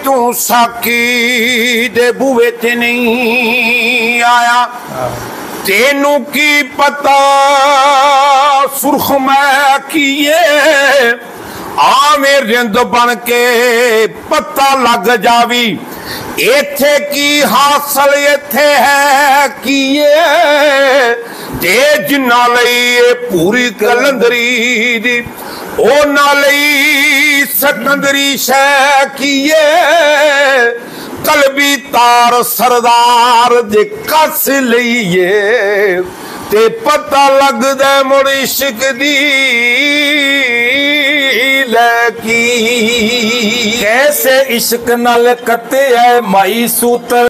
तू साकी दे बूहे ते नहीं आया, तेनू की पता सुर्ख मैं किए, आवे रिंद बन के पता लग जावी, इथे की हासिल इथे है किए, ते जिन्ना लई पूरी कलंदरी दी ओ ना लई सकंदरी शै किए, कलबी तार सरदार दे कस लईए, ते पता लगदा मुड़ इश्क दी लकी। कैसे इश्क नाल कते है माई सूतर,